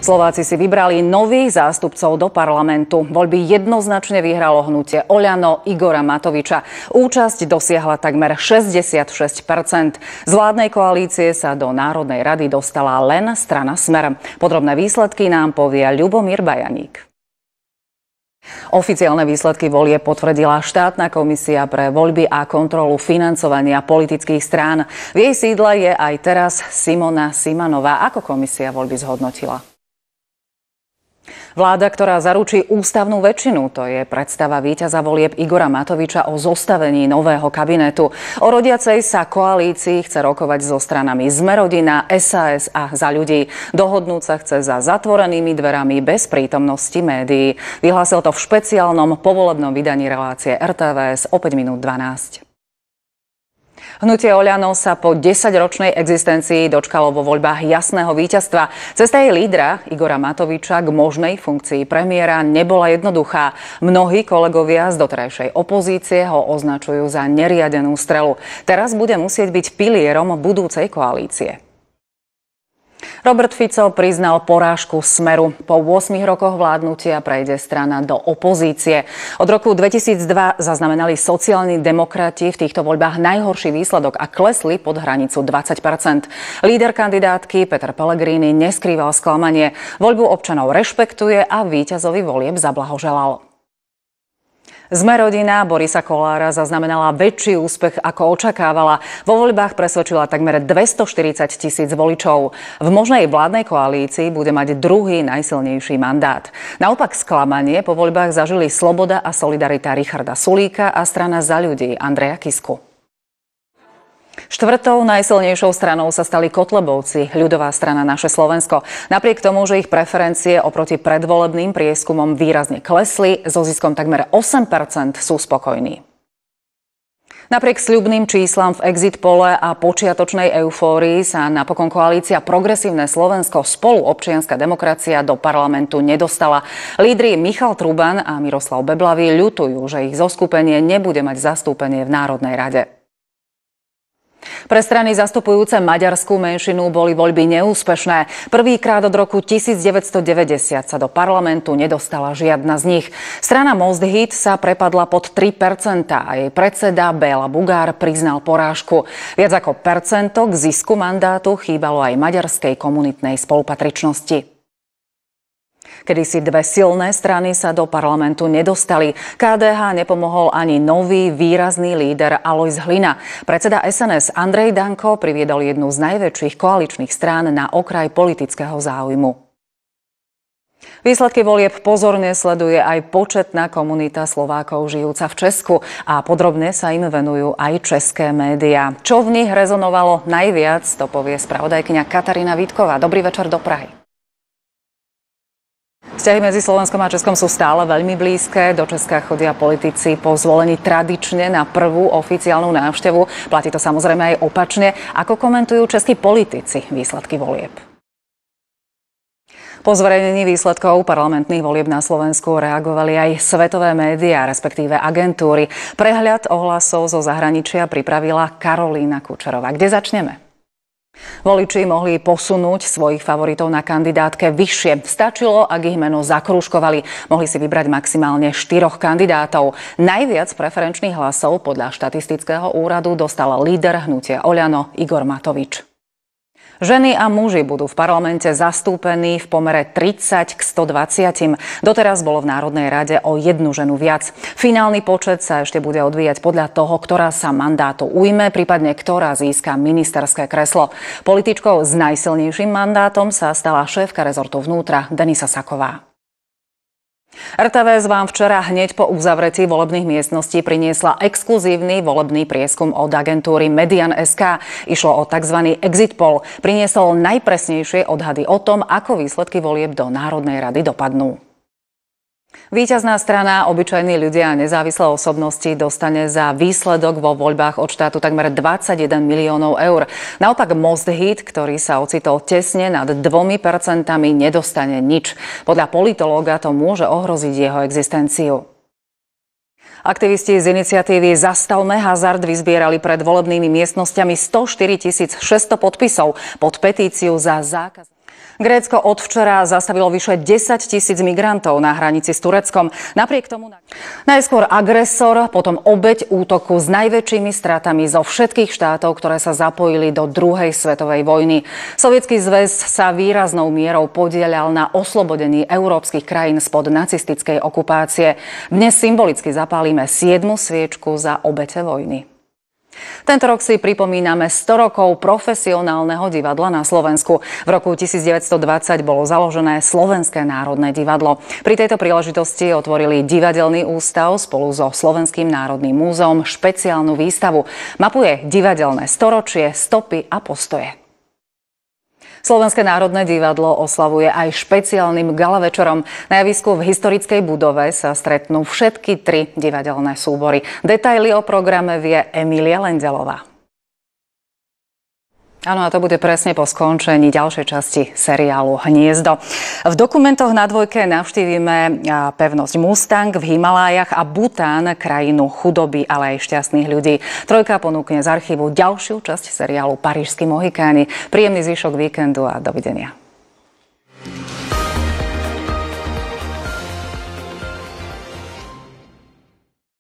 Slováci si vybrali nových zástupcov do parlamentu. Voľby jednoznačne vyhralo hnutie Oľano Igora Matoviča. Účasť dosiahla takmer 66%. Z vládnej koalície sa do Národnej rady dostala len strana Smer. Podrobné výsledky nám povie Ľubomír Bajaník. Oficiálne výsledky volieb potvrdila štátna komisia pre voľby a kontrolu financovania politických strán. V jej sídle je aj teraz Simona Simanová. Ako komisia voľby zhodnotila? Vláda, ktorá zaručí ústavnú väčšinu, to je predstava víťaza volieb Igora Matoviča o zostavení nového kabinetu. O rodiacej sa koalícii chce rokovať so stranami Smer-Rodina, SAS a Za ľudí. Dohodnúť sa chce za zatvorenými dverami bez prítomnosti médií. Vyhlásil to v špeciálnom povolebnom vydaní relácie RTVS o 5 minút 12. Hnutie Oľano sa po 10-ročnej existencii dočkalo vo voľbách jasného víťazstva. Cesta jej lídra Igora Matoviča k možnej funkcii premiéra nebola jednoduchá. Mnohí kolegovia z doterajšej opozície ho označujú za neriadenú strelu. Teraz bude musieť byť pilierom budúcej koalície. Robert Fico priznal porážku Smeru. Po 8 rokoch vládnutia prejde strana do opozície. Od roku 2002 zaznamenali sociálni demokrati v týchto voľbách najhorší výsledok a klesli pod hranicu 20%. Líder kandidátky Peter Pellegrini neskrýval sklamanie. Voľbu občanov rešpektuje a víťazovi volieb zablahoželal. Smer-Rodina Borisa Kollára zaznamenala väčší úspech, ako očakávala. Vo voľbách presvedčila takmer 240 000 voličov. V možnej vládnej koalícii bude mať druhý najsilnejší mandát. Naopak sklamanie po voľbách zažili Sloboda a Solidarita Richarda Sulíka a strana Za ľudí Andreja Kisku. Štvrtou najsilnejšou stranou sa stali Kotlebovci, ľudová strana Naše Slovensko. Napriek tomu, že ich preferencie oproti predvolebným prieskumom výrazne klesli, so ziskom takmer 8% sú spokojní. Napriek sľubným číslam v exit pole a počiatočnej eufórii sa napokon koalícia Progresívne Slovensko spolu Občianska demokracia do parlamentu nedostala. Lídri Michal Truban a Miroslav Beblavý ľutujú, že ich zoskupenie nebude mať zastúpenie v Národnej rade. Pre strany zastupujúce maďarskú menšinu boli voľby neúspešné. Prvýkrát od roku 1990 sa do parlamentu nedostala žiadna z nich. Strana Most Hit sa prepadla pod 3% a jej predseda Béla Bugár priznal porážku. Viac ako percento k zisku mandátu chýbalo aj maďarskej komunitnej spolupatričnosti. Kedysi dve silné strany sa do parlamentu nedostali. KDH nepomohol ani nový výrazný líder Alojz Hlina. Predseda SNS Andrej Danko priviedol jednu z najväčších koaličných strán na okraj politického záujmu. Výsledky volieb pozorne sleduje aj početná komunita Slovákov žijúca v Česku a podrobne sa im venujú aj české médiá. Čo v nich rezonovalo najviac, to povie spravodajkyňa Katarína Vítková. Dobrý večer do Prahy. Vzťahy medzi Slovenskom a Českom sú stále veľmi blízke. Do Česka chodia politici po zvolení tradične na prvú oficiálnu návštevu. Platí to samozrejme aj opačne. Ako komentujú českí politici výsledky volieb? Po zverejnení výsledkov parlamentných volieb na Slovensku reagovali aj svetové médiá, respektíve agentúry. Prehľad ohlasov zo zahraničia pripravila Karolína Kučerová. Kde začneme? Voliči mohli posunúť svojich favoritov na kandidátke vyššie. Stačilo, ak ich meno zakrúžkovali. Mohli si vybrať maximálne 4 kandidátov. Najviac preferenčných hlasov podľa štatistického úradu dostal líder hnutia Oľano Igor Matovič. Ženy a muži budú v parlamente zastúpení v pomere 30 k 120. Doteraz bolo v Národnej rade o 1 ženu viac. Finálny počet sa ešte bude odvíjať podľa toho, ktorá sa mandátu ujme, prípadne ktorá získa ministerské kreslo. Političkou s najsilnejším mandátom sa stala šéfka rezortu vnútra Denisa Saková. RTVS vám včera hneď po uzavretí volebných miestností priniesla exkluzívny volebný prieskum od agentúry Median.sk. Išlo o tzv. exit poll. Priniesol najpresnejšie odhady o tom, ako výsledky volieb do Národnej rady dopadnú. Víťazná strana, obyčajní ľudia a nezávislé osobnosti dostane za výsledok vo voľbách od štátu takmer 21 miliónov eur. Naopak Most Hit, ktorý sa ocitol tesne nad 2%, nedostane nič. Podľa politológa to môže ohroziť jeho existenciu. Aktivisti z iniciatívy Zastavme hazard vyzbierali pred volebnými miestnosťami 104 600 podpisov pod petíciu za zákaz. Grécko od včera zastavilo vyše 10 000 migrantov na hranici s Tureckom. Napriek tomu najskôr agresor, potom obeť útoku s najväčšími stratami zo všetkých štátov, ktoré sa zapojili do druhej svetovej vojny. Sovietsky zväz sa výraznou mierou podieľal na oslobodení európskych krajín spod nacistickej okupácie. Dnes symbolicky zapálime 7. sviečku za obete vojny. Tento rok si pripomíname 100 rokov profesionálneho divadla na Slovensku. V roku 1920 bolo založené Slovenské národné divadlo. Pri tejto príležitosti otvorili Divadelný ústav spolu so Slovenským národným múzeom špeciálnu výstavu. Mapuje divadelné storočie, stopy a postoje. Slovenské národné divadlo oslavuje aj špeciálnym gala večerom. Na javisku v historickej budove sa stretnú všetky 3 divadelné súbory. Detaily o programe vie Emília Lendelová. Áno, a to bude presne po skončení ďalšej časti seriálu Hniezdo. V dokumentoch na Dvojke navštívime pevnosť Mustang v Himalájach a Bután, krajinu chudoby, ale aj šťastných ľudí. Trojka ponúkne z archívu ďalšiu časť seriálu Parížski Mohikáni. Príjemný zvyšok víkendu a dovidenia.